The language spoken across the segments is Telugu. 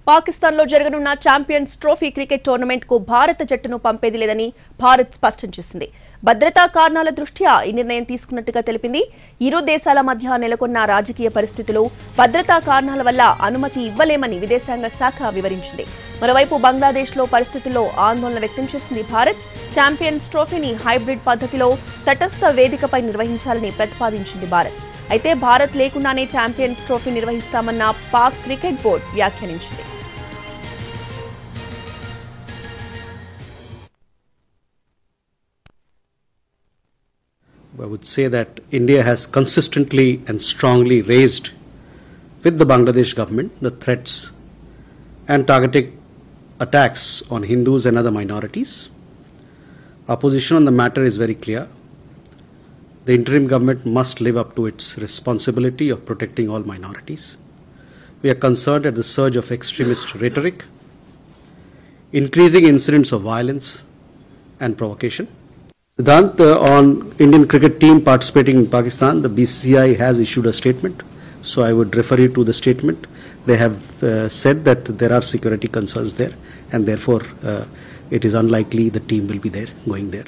పాకిస్తాన్ లో జరగనున్న ఛాంపియన్స్ ట్రోఫీ క్రికెట్ టోర్నమెంట్ కు భారత జట్టును పంపేది లేదని భారత్ స్పష్టం చేసింది. భద్రతా కారణాల దృష్ట్యా ఈ నిర్ణయం తీసుకున్నట్టుగా తెలిపింది. ఇరు దేశాల మధ్య నెలకొన్న రాజకీయ పరిస్థితులు, భద్రతా కారణాల వల్ల అనుమతి ఇవ్వలేమని విదేశాంగ శాఖ వివరించింది. మరోవైపు బంగ్లాదేశ్ లో పరిస్థితుల్లో ఆందోళన వ్యక్తం చేసింది భారత్. ఛాంపియన్స్ ట్రోఫీని హైబ్రిడ్ పద్ధతిలో తటస్థ వేదికపై నిర్వహించాలని ప్రతిపాదించింది భారత్. అయితే భారత్ లేకుండానే ఛాంపియన్స్ ట్రోఫీ నిర్వహిస్తామన్న పాక్ క్రికెట్ బోర్డు వ్యాఖ్యానించింది. I would say that India has consistently and strongly raised with the Bangladesh government the threats and targeted attacks on Hindus and other minorities. Our position on the matter is very clear. The interim government must live up to its responsibility of protecting all minorities. We are concerned at the surge of extremist rhetoric, increasing incidents of violence and provocation. Siddhant, on Indian cricket team participating in Pakistan, the BCCI has issued a statement. So I would refer you to the statement. They have said that there are security concerns there, and therefore it is unlikely the team will be there, going there.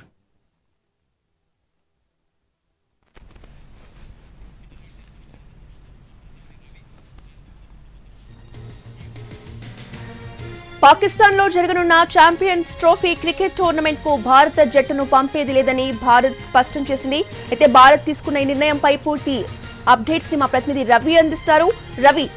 Pakistan లో జరగనున్న ఛాంపియన్స్ ట్రోఫీ క్రికెట్ టోర్నమెంట్ కు భారత జట్టును పంపేది లేదని భారత్ స్పష్టం చేసింది. అయితే భారత్ తీసుకున్న ఈ నిర్ణయంపై పూర్తి అప్డేట్స్ ని మా ప్రతినిధి రవి అందిస్తారు. రవి,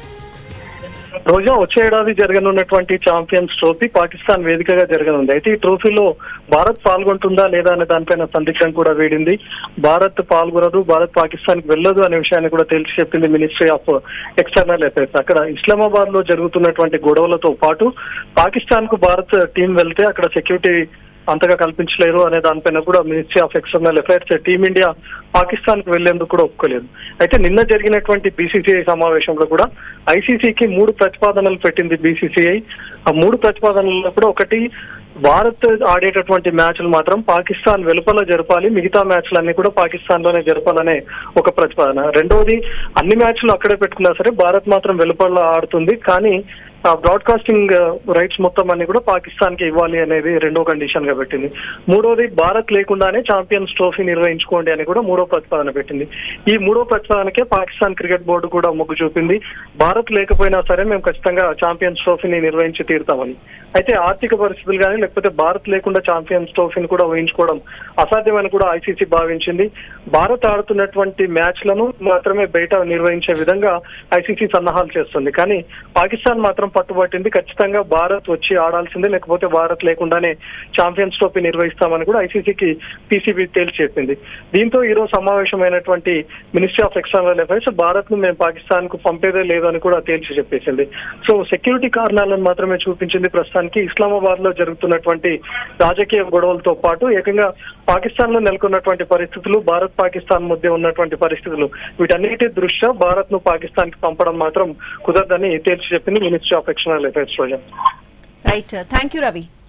రోజా, వచ్చే ఏడాది జరగనున్నటువంటి ఛాంపియన్స్ ట్రోఫీ పాకిస్తాన్ వేదికగా జరగనుంది. అయితే ఈ ట్రోఫీలో భారత్ పాల్గొంటుందా లేదా అనే దానిపైన సందిగ్ధం కూడా వేడింది. భారత్ పాల్గొనదు, భారత్ పాకిస్తాన్ కి వెళ్ళదు అనే విషయాన్ని కూడా తేల్చి చెప్పింది మినిస్ట్రీ ఆఫ్ ఎక్స్టర్నల్ అఫైర్స్. అక్కడ ఇస్లామాబాద్ లో జరుగుతున్నటువంటి గొడవలతో పాటు పాకిస్తాన్ కు భారత్ టీం వెళ్తే అక్కడ సెక్యూరిటీ అంతగా కల్పించలేరు అనే దానిపైన కూడా ministry of external affairs Team India Pakistan కు వెళ్లేందుకు కూడా ఒప్పుకోలేదు. అయితే నిన్న జరిగినటువంటి బీసీసీఐ సమావేశంలో కూడా ఐసీసీకి 3 ప్రతిపాదనలు పెట్టింది బీసీసీఐ. ఆ 3 ప్రతిపాదనల్లో కూడా ఒకటి, భారత్ ఆడేటటువంటి మ్యాచ్లు మాత్రం పాకిస్తాన్ వెలుపల జరపాలి, మిగతా మ్యాచ్లన్నీ కూడా పాకిస్తాన్ లోనే జరపాలనే ఒక ప్రతిపాదన. రెండవది, అన్ని మ్యాచ్లు అక్కడే పెట్టుకున్నా సరే భారత్ మాత్రం వెలుపల ఆడుతుంది, కానీ బ్రాడ్కాస్టింగ్ రైట్స్ మొత్తం అన్ని కూడా పాకిస్తాన్ కి ఇవ్వాలి అనేది రెండో కండిషన్ గా పెట్టింది. మూడోది, భారత్ లేకుండానే ఛాంపియన్స్ ట్రోఫీ నిర్వహించుకోండి అని కూడా 3వ ప్రతిపాదన పెట్టింది. ఈ 3వ ప్రతిపాదనకే పాకిస్తాన్ క్రికెట్ బోర్డు కూడా మొగ్గు చూపింది. భారత్ లేకపోయినా సరే మేము ఖచ్చితంగా ఛాంపియన్స్ ట్రోఫీని నిర్వహించి తీరుతామని. అయితే ఆర్థిక పరిస్థితులు కానీ లేకపోతే భారత్ లేకుండా ఛాంపియన్స్ ట్రోఫీని కూడా ఊహించుకోవడం అసాధ్యమని కూడా ఐసీసీ భావించింది. భారత్ ఆడుతున్నటువంటి మ్యాచ్లను మాత్రమే బయట నిర్వహించే విధంగా ఐసీసీ సన్నాహాలు చేస్తుంది, కానీ పాకిస్తాన్ మాత్రం పట్టుబట్టింది. ఖచ్చితంగా భారత్ వచ్చి ఆడాల్సిందే, లేకపోతే భారత్ లేకుండానే ఛాంపియన్స్ ట్రోఫీ నిర్వహిస్తామని కూడా ఐసీసీకి పీసీబీ తేల్చి చెప్పింది. దీంతో ఈరోజు సమావేశమైనటువంటి ministry of external affairs Bharat ను మేము పాకిస్తాన్ కు పంపేదే లేదని కూడా తేల్చి చెప్పేసింది. సో సెక్యూరిటీ కారణాలను మాత్రమే చూపించింది. ప్రస్తుతానికి ఇస్లామాబాద్ లో జరుగుతున్నటువంటి రాజకీయ గొడవలతో పాటు ఏకంగా పాకిస్తాన్ లో నెలకొన్నటువంటి పరిస్థితులు, భారత్ పాకిస్తాన్ మధ్య ఉన్నటువంటి పరిస్థితులు, వీటన్నిటి దృష్ట్యా భారత్ ను పాకిస్తాన్ కి పంపడం మాత్రం కుదరదని తేల్చి చెప్పింది ministry of external affairs. Right, thank you Ravi.